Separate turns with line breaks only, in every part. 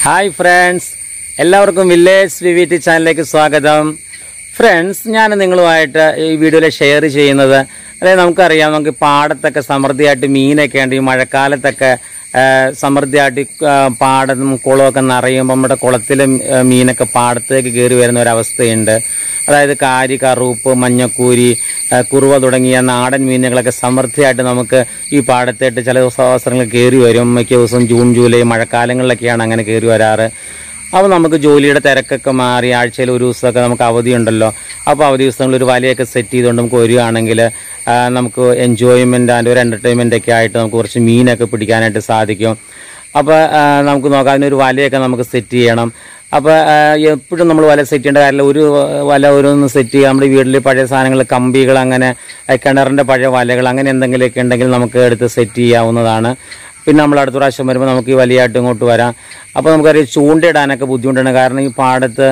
Hi friends, എല്ലാവർക്കും village വിവിടി ചാനലിലേക്ക് സ്വാഗതം. ഫ്രണ്ട്സ്, ഞാൻ നിങ്ങളുമായിട്ട് ഈ വീഡിയോയിൽ ഷെയർ ചെയ്യുന്നത്, അതായത് നമുക്കറിയാം, നമുക്ക് പാടത്തൊക്കെ സമൃദ്ധിയായിട്ട് മീനൊക്കെ ഉണ്ട്. ഈ മഴക്കാലത്തൊക്കെ സമൃദ്ധിയായിട്ട് പാടത്തും കുളമൊക്കെ നിറയുമ്പോൾ നമ്മുടെ കുളത്തിലെ മീനൊക്കെ പാടത്തേക്ക് കയറി വരുന്ന ഒരവസ്ഥയുണ്ട്. അതായത് കാരി, കറുപ്പ്, മഞ്ഞക്കൂരി, കുറുവ തുടങ്ങിയ നാടൻ മീനുകളൊക്കെ സമൃദ്ധിയായിട്ട് നമുക്ക് ഈ പാടത്തായിട്ട് ചില അവസരങ്ങൾ കയറി വരും. മിക്ക ദിവസവും ജൂൺ, ജൂലൈ മഴക്കാലങ്ങളിലൊക്കെയാണ് അങ്ങനെ കയറി വരാറ്. അപ്പോൾ നമുക്ക് ജോലിയുടെ തിരക്കൊക്കെ മാറി ആഴ്ചയിൽ ഒരു ദിവസമൊക്കെ നമുക്ക് അവധിയുണ്ടല്ലോ. അപ്പോൾ അവധി ദിവസങ്ങളിൽ ഒരു വലയൊക്കെ സെറ്റ് ചെയ്തുകൊണ്ട് നമുക്ക് വരികയാണെങ്കിൽ നമുക്ക് എൻജോയ്മെൻ്റ് ആൻഡ് ഒരു എൻ്റർടൈൻമെൻ്റ് ഒക്കെ ആയിട്ട് നമുക്ക് കുറച്ച് മീനൊക്കെ പിടിക്കാനായിട്ട് സാധിക്കും. അപ്പോൾ നമുക്ക് നോക്കാം, അതിനൊരു വലയൊക്കെ നമുക്ക് സെറ്റ് ചെയ്യണം. അപ്പോൾ എപ്പോഴും നമ്മൾ വല സെറ്റ് ചെയ്യേണ്ട കാര്യമില്ല. ഒരു വല ഓരോന്ന് സെറ്റ് ചെയ്യുക. നമ്മുടെ വീട്ടിൽ പഴയ സാധനങ്ങൾ, കമ്പികൾ, അങ്ങനെ കിണറിൻ്റെ പഴയ വലകൾ, അങ്ങനെ എന്തെങ്കിലുമൊക്കെ ഉണ്ടെങ്കിൽ നമുക്ക് എടുത്ത് സെറ്റ് ചെയ്യാവുന്നതാണ്. പിന്നെ നമ്മൾ അടുത്ത പ്രാവശ്യം വരുമ്പോൾ നമുക്ക് ഈ വലിയായിട്ട് ഇങ്ങോട്ട് വരാം. അപ്പോൾ നമുക്കറിയാം, ചൂണ്ടയിടാനൊക്കെ ബുദ്ധിമുട്ടാണ്. കാരണം ഈ പാടത്ത്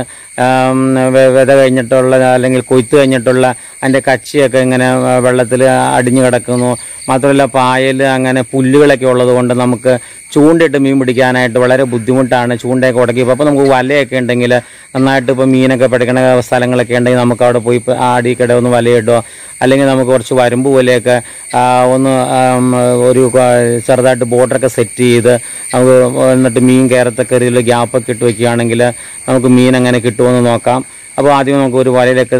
വിത കഴിഞ്ഞിട്ടുള്ള അല്ലെങ്കിൽ കൊയ്ത്ത് കഴിഞ്ഞിട്ടുള്ള അതിൻ്റെ കച്ചിയൊക്കെ ഇങ്ങനെ വെള്ളത്തിൽ അടിഞ്ഞു കിടക്കുന്നു. മാത്രമല്ല പായൽ അങ്ങനെ പുല്ലുകളൊക്കെ ഉള്ളത് കൊണ്ട് നമുക്ക് ചൂണ്ടയിട്ട് മീൻ പിടിക്കാനായിട്ട് വളരെ ബുദ്ധിമുട്ടാണ്. ചൂണ്ടയൊക്കെ ഉടക്കിയപ്പോൾ അപ്പോൾ നമുക്ക് വലയൊക്കെ ഉണ്ടെങ്കിൽ നന്നായിട്ട് ഇപ്പോൾ മീനൊക്കെ പിടിക്കണ സ്ഥലങ്ങളൊക്കെ ഉണ്ടെങ്കിൽ നമുക്ക് അവിടെ പോയി ആടിക്കിടെ ഒന്ന് വലയിട്ടോ, അല്ലെങ്കിൽ നമുക്ക് കുറച്ച് വരമ്പ് പോലെയൊക്കെ ഒന്ന് ഒരു ചെറുതായിട്ട് ബോർഡറൊക്കെ സെറ്റ് ചെയ്ത് നമുക്ക് എന്നിട്ട് മീൻ കയറത്തൊക്കെ രീതിയിൽ ഗ്യാപ്പൊക്കെ ഇട്ട് വയ്ക്കുകയാണെങ്കിൽ നമുക്ക് മീൻ അങ്ങനെ കിട്ടുമെന്ന് നോക്കാം. അപ്പോൾ ആദ്യം നമുക്ക് ഒരു വലയിലൊക്കെ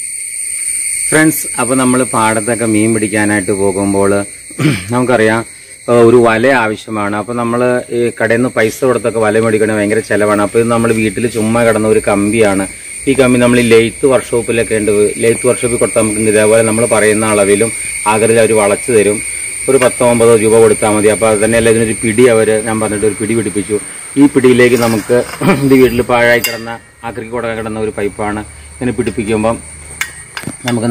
ഫ്രണ്ട്സ്, അപ്പോൾ നമ്മൾ പാടത്തൊക്കെ മീൻ പിടിക്കാനായിട്ട് പോകുമ്പോൾ നമുക്കറിയാം ഒരു വല ആവശ്യമാണ്. അപ്പോൾ നമ്മൾ ഈ കടയിൽ നിന്ന് പൈസ കൊടുത്തൊക്കെ വല മേടിക്കണമെങ്കിൽ ഭയങ്കര ചിലവാണ്. അപ്പോൾ ഇത് നമ്മൾ വീട്ടിൽ ചുമ്മാ കിടന്ന ഒരു കമ്പിയാണ്. ഈ കമ്പി നമ്മൾ ഈ ലെയ്ത്ത് വർക്ക്ഷോപ്പിലൊക്കെ ഉണ്ട്. ലെയ്ത്ത് വർക്ക്ഷോപ്പിൽ കൊടുത്താൽ നമുക്ക് ഇതേപോലെ നമ്മൾ പറയുന്ന അളവിലും ആകൃതിയിൽ അവർ വളച്ചു തരും. ഒരു 10-9 രൂപ കൊടുത്താൽ മതി. അപ്പോൾ അത് തന്നെയല്ല, ഇതിനൊരു പിടി ഞാൻ പറഞ്ഞിട്ട് ഒരു പിടി പിടിപ്പിച്ചു. ഈ പിടിയിലേക്ക് നമുക്ക് ഇത് വീട്ടിൽ പാഴായി കിടന്ന ആക്രിക്ക് കൊടുക്കാൻ കിടന്ന ഒരു പൈപ്പാണ്. ഇങ്ങനെ പിടിപ്പിക്കുമ്പം നമുക്ക്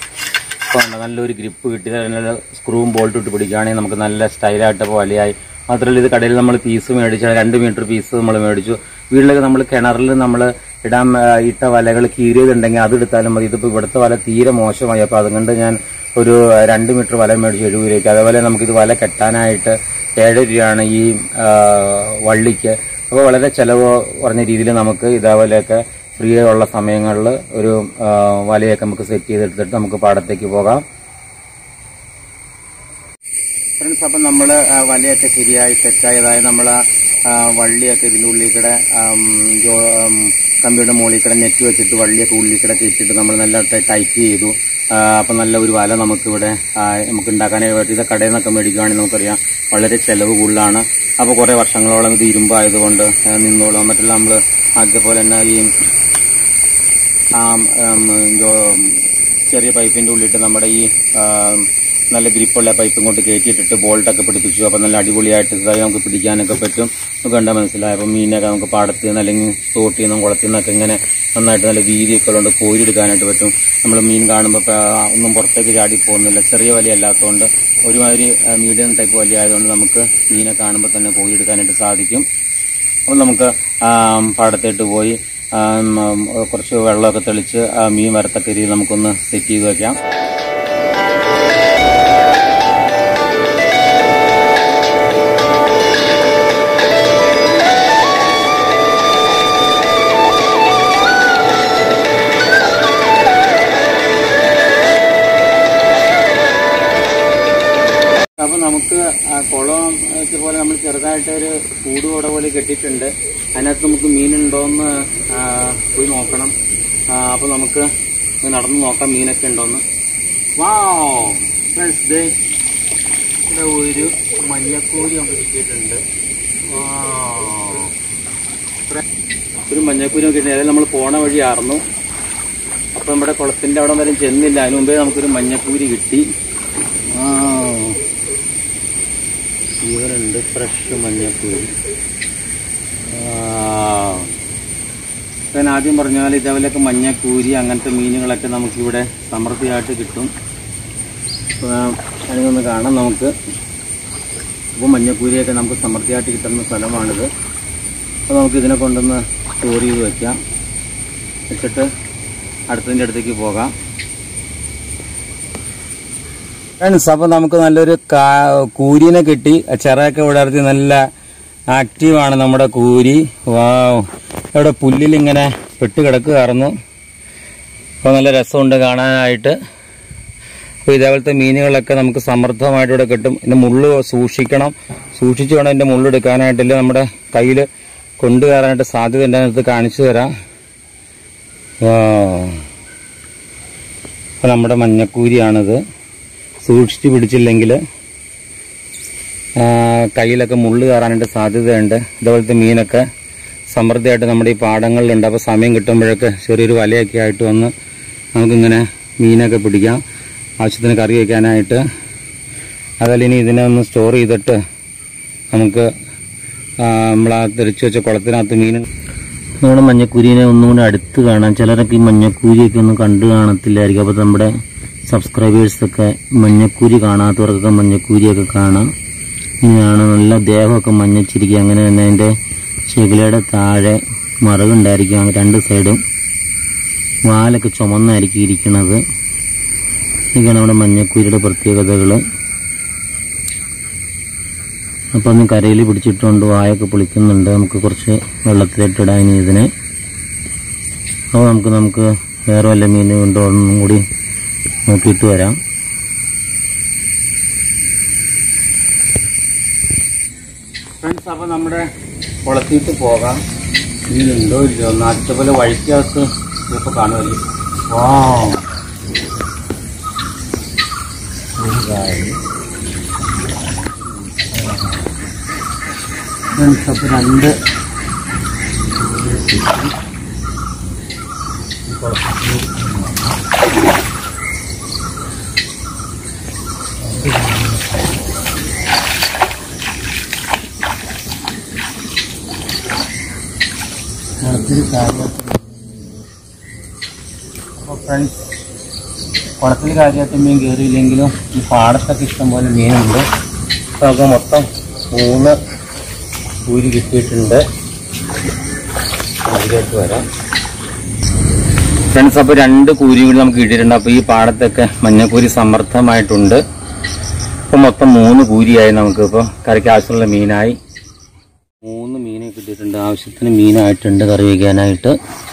നല്ലൊരു ഗ്രിപ്പ് കിട്ടി. സ്ക്രൂവും ബോൾട്ട് ഇട്ട് പിടിക്കുകയാണെങ്കിൽ നമുക്ക് നല്ല സ്റ്റൈലായിട്ടപ്പോൾ വലയായി. മാത്രമല്ല, ഇത് കടയിൽ നമ്മൾ പീസ് മേടിച്ചാൽ 2 മീറ്റർ പീസ് നമ്മൾ മേടിച്ചു. വീട്ടിലൊക്കെ നമ്മൾ കിണറിൽ നമ്മൾ ഇട്ട വലകൾ കീറിയതുണ്ടെങ്കിൽ അതെടുത്താലും മതി. ഇതിപ്പോൾ ഇവിടുത്തെ വല തീരെ മോശമായി. അപ്പോൾ അതുകൊണ്ട് ഞാൻ ഒരു 2 മീറ്റർ വല മേടിച്ചു 70 രൂപയ്ക്ക്. അതേപോലെ നമുക്കിത് വല കെട്ടാനായിട്ട് 7 രൂപയാണ് ഈ വള്ളിക്ക്. അപ്പോൾ വളരെ ചിലവ് കുറഞ്ഞ രീതിയിൽ നമുക്ക് ഇതേപോലെയൊക്കെ ഫ്രീ ഉള്ള സമയങ്ങളിൽ ഒരു വലയൊക്കെ നമുക്ക് സെറ്റ് ചെയ്തെടുത്തിട്ട് നമുക്ക് പാടത്തേക്ക് പോകാം. ഫ്രണ്ട്സ്, അപ്പം നമ്മൾ വലയൊക്കെ ശരിയായി സെറ്റായതായി നമ്മൾ വള്ളിയൊക്കെ ഇതിൻ്റെ ഉള്ളിൽ കൂടെ കമ്പിയുടെ മുകളിൽ കൂടെ നെറ്റ് വെച്ചിട്ട് വള്ളിയൊക്കെ ഉള്ളിൽ കൂടെ ഇട്ടിട്ട് നമ്മൾ നല്ല ടൈറ്റ് ചെയ്തു. അപ്പം നല്ല ഒരു വല നമുക്കിവിടെ നമുക്ക് ഉണ്ടാക്കാനായിട്ട് ഇത് കടയിൽ നിന്നൊക്കെ മേടിക്കുകയാണെങ്കിൽ നമുക്കറിയാം വളരെ ചിലവ് കൂടുതലാണ്. അപ്പോൾ കുറേ വർഷങ്ങളോളം ഇത് ഇരുമ്പായതുകൊണ്ട് നിന്നോളും. മറ്റുള്ള നമ്മൾ അതേപോലെ തന്നെ ഈ ചെറിയ പൈപ്പിൻ്റെ ഉള്ളിട്ട് നമ്മുടെ ഈ നല്ല ഗ്രിപ്പുള്ള പൈപ്പ് ഇങ്ങോട്ട് കയറ്റിയിട്ടിട്ട് ബോൾട്ടൊക്കെ പിടിപ്പിച്ചു. അപ്പം നല്ല അടിപൊളിയായിട്ട് ഇതായി നമുക്ക് പിടിക്കാനൊക്കെ പറ്റും. നമുക്ക് കണ്ടാൽ മനസ്സിലായി. അപ്പം മീനൊക്കെ നമുക്ക് പാടത്ത് നിന്ന് അല്ലെങ്കിൽ തോട്ടിൽ നിന്നും കുളത്തിൽ നിന്നൊക്കെ ഇങ്ങനെ നന്നായിട്ട് നല്ല വീതിയൊക്കെ ഉള്ളതുകൊണ്ട് കോരിയെടുക്കാനായിട്ട് പറ്റും. നമ്മൾ മീൻ കാണുമ്പോൾ ഒന്നും പുറത്തേക്ക് ചാടി പോകുന്നില്ല. ചെറിയ വലിയല്ലാത്തതുകൊണ്ട് ഒരുമാതിരി മീഡിയം ടൈപ്പ് വലിയ ആയതുകൊണ്ട് നമുക്ക് മീനെ കാണുമ്പോൾ തന്നെ കോരിയെടുക്കാനായിട്ട് സാധിക്കും. അപ്പം നമുക്ക് പാടത്തേട്ട് പോയി കുറച്ച് വെള്ളമൊക്കെ തെളിച്ച് മീൻ വരത്തക്ക രീതിയിൽ നമുക്കൊന്ന് സെറ്റ് ചെയ്ത് വയ്ക്കാം. അപ്പോൾ നമുക്ക് കുളം പോലെ നമ്മൾ ചെറുതായിട്ടൊരു കൂടുകൂട പോലെ കെട്ടിയിട്ടുണ്ട്. അതിനകത്ത് നമുക്ക് മീനുണ്ടോയെന്ന് പോയി നോക്കണം. അപ്പോൾ നമുക്ക് നടന്ന് നോക്കാം മീനൊക്കെ ഉണ്ടോയെന്ന്. വാവ് ഫ്രണ്ട്സ്, ദേ ഇവിടെ ഒരു മഞ്ഞക്കൂരി നമുക്ക് കിട്ടിയിട്ടുണ്ട്. ഒരു മഞ്ഞക്കൂരി നോക്കിയിട്ടുണ്ട്. അതായത് നമ്മൾ പോണ വഴിയായിരുന്നു. അപ്പോൾ നമ്മുടെ കുളത്തിൻ്റെ അവിടെ വരെ ചെന്നില്ല. അതിന് മുമ്പേ നമുക്കൊരു മഞ്ഞക്കൂരി കിട്ടി. ഇവരുണ്ട് ഫ്രഷ് മഞ്ഞക്കൂരി. ഞാൻ ആദ്യം പറഞ്ഞാൽ ഇതേപോലെയൊക്കെ മഞ്ഞക്കൂരി അങ്ങനത്തെ മീനുകളൊക്കെ നമുക്കിവിടെ സമൃദ്ധിയായിട്ട് കിട്ടും. അതിനൊന്ന് കാണാം നമുക്ക്. അപ്പോൾ മഞ്ഞക്കൂരിയൊക്കെ നമുക്ക് സമൃദ്ധിയായിട്ട് കിട്ടുന്ന സ്ഥലമാണിത്. അപ്പോൾ നമുക്ക് ഇതിനെ കൊണ്ടൊന്ന് സ്റ്റോർ ചെയ്ത് വെച്ചിട്ട് അടുത്തതിൻ്റെ അടുത്തേക്ക് പോകാം. ഫ്രണ്ട്സ്, അപ്പോൾ നമുക്ക് നല്ലൊരു കൂരിനെ കിട്ടി. ചിറയൊക്കെ വിടർത്തി നല്ല ആക്റ്റീവാണ് നമ്മുടെ കൂരി. വാവ്, ഇവിടെ പുല്ലിലിങ്ങനെ പെട്ട് കിടക്കുകയായിരുന്നു. അപ്പോൾ നല്ല രസമുണ്ട് കാണാനായിട്ട്. അപ്പോൾ ഇതേപോലത്തെ മീനുകളൊക്കെ നമുക്ക് സമൃദ്ധമായിട്ട് ഇവിടെ കിട്ടും. ഇതിൻ്റെ മുള്ള് സൂക്ഷിക്കണം, സൂക്ഷിച്ച് വേണം ഇതിൻ്റെ മുള്ളെടുക്കാനായിട്ടില്ല നമ്മുടെ കയ്യിൽ കൊണ്ടുകയറാനായിട്ട് സാധ്യത ഉണ്ട്. അതിനകത്ത് കാണിച്ചു തരാം. അപ്പോൾ നമ്മുടെ മഞ്ഞക്കൂരിയാണിത്. സൂക്ഷിച്ച് പിടിച്ചില്ലെങ്കിൽ കയ്യിലൊക്കെ മുള്ള് കയറാനായിട്ട് സാധ്യതയുണ്ട്. ഇതേപോലത്തെ മീനൊക്കെ സമൃദ്ധിയായിട്ട് നമ്മുടെ ഈ പാടങ്ങളിലുണ്ട്. അപ്പോൾ സമയം കിട്ടുമ്പോഴൊക്കെ ചെറിയൊരു വലയൊക്കെ ആയിട്ട് വന്ന് നമുക്കിങ്ങനെ മീനൊക്കെ പിടിക്കാം, ആവശ്യത്തിന് കറി വയ്ക്കാനായിട്ട്. അതല്ല ഇനി ഇതിനെ ഒന്ന് സ്റ്റോർ ചെയ്തിട്ട് നമുക്ക് നമ്മളാ തെളിച്ച് വെച്ച കുളത്തിനകത്ത് മീൻ നമ്മുടെ മഞ്ഞക്കൂരിനെ ഒന്നുകൂടി അടുത്ത് കാണാം. ചിലരൊക്കെ ഈ മഞ്ഞക്കൂരിയൊക്കെ ഒന്നും കണ്ടു കാണത്തില്ലായിരിക്കും. അപ്പോൾ നമ്മുടെ സബ്സ്ക്രൈബേഴ്സൊക്കെ മഞ്ഞക്കൂരി കാണാത്തവർക്കൊക്കെ മഞ്ഞക്കൂരിയൊക്കെ കാണാം. ഇങ്ങനെയാണ് നല്ല ദേഹമൊക്കെ മഞ്ഞച്ചിരിക്കുക. അങ്ങനെ തന്നെ അതിൻ്റെ ചെകിലയുടെ താഴെ മറുകുണ്ടായിരിക്കും, രണ്ട് സൈഡും വാലൊക്കെ ചുമന്നായിരിക്കും ഇരിക്കുന്നത്. ഇതൊക്കെയാണ് നമ്മുടെ മഞ്ഞക്കൂരിയുടെ പ്രത്യേകതകൾ. അപ്പോൾ ഒന്ന് കരയിൽ പിടിച്ചിട്ടുണ്ട്, വായൊക്കെ പൊളിക്കുന്നുണ്ട്. നമുക്ക് കുറച്ച് വെള്ളത്തിലിട്ടിടാൻ ഇനി ഇതിനെ. അപ്പോൾ നമുക്ക് വേറെ വല്ല മീൻ ഉണ്ടോ ഒന്നും കൂടി നോക്കിയിട്ട് വരാം. ഫ്രണ്ട്സ്, അപ്പോൾ നമ്മുടെ കുളത്തിയിട്ട് പോകാം. മീനുണ്ടോ ഇല്ലയോ നാട്ടിലെ പോലെ വഴിക്കകത്ത് ചിലപ്പോൾ കാണുമല്ലോ. ഫ്രണ്ട്സ്, അപ്പോൾ രണ്ട് അപ്പോൾ ഫ്രണ്ട്സ്, കുളത്തിൽ കാര്യമായിട്ട് മീൻ കയറിയില്ലെങ്കിലും ഈ പാടത്തൊക്കെ ഇഷ്ടംപോലെ മീനുണ്ട്. അപ്പോൾ നമുക്ക് മൊത്തം 3 കൂരി കിട്ടിയിട്ടുണ്ട്. അതിലേക്ക് വരാം ഫ്രണ്ട്സ്. അപ്പോൾ 2 കൂരി കൂടി നമുക്ക് കിട്ടിയിട്ടുണ്ട്. അപ്പോൾ ഈ പാടത്തൊക്കെ മഞ്ഞക്കൂരി സമൃദ്ധമായിട്ടുണ്ട്. അപ്പോൾ മൊത്തം 3 കൂരിയായി. നമുക്കിപ്പോൾ കറിക്ക് ആവശ്യമുള്ള മീനായി 3 മീനെ കിട്ടിയിട്ടുണ്ട്. ആവശ്യത്തിന് മീനായിട്ടുണ്ട് കറി വയ്ക്കാനായിട്ട്.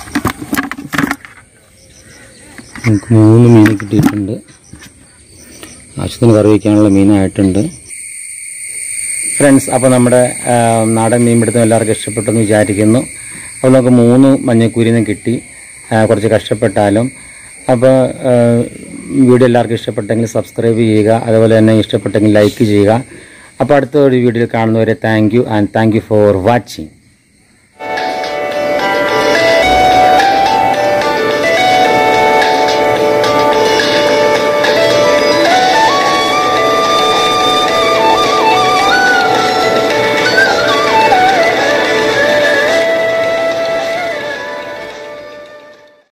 നമുക്ക് 3 മീൻ കിട്ടിയിട്ടുണ്ട്. ആവശ്യത്തിന് കറി വയ്ക്കാനുള്ള മീനായിട്ടുണ്ട് ഫ്രണ്ട്സ്. അപ്പോൾ നമ്മുടെ നാടൻ മീൻ പിടുത്തം എല്ലാവർക്കും ഇഷ്ടപ്പെട്ടെന്ന് വിചാരിക്കുന്നു. അപ്പോൾ നമുക്ക് 3 മഞ്ഞക്കൂരിനെ കിട്ടി, കുറച്ച് കഷ്ടപ്പെട്ടാലും. അപ്പോൾ വീഡിയോ എല്ലാവർക്കും ഇഷ്ടപ്പെട്ടെങ്കിൽ സബ്സ്ക്രൈബ് ചെയ്യുക, അതുപോലെ തന്നെ ഇഷ്ടപ്പെട്ടെങ്കിൽ ലൈക്ക് ചെയ്യുക. അപ്പോൾ അടുത്ത ഒരു വീഡിയോയിൽ കാണുന്നവരെ thank you and thank you for watching.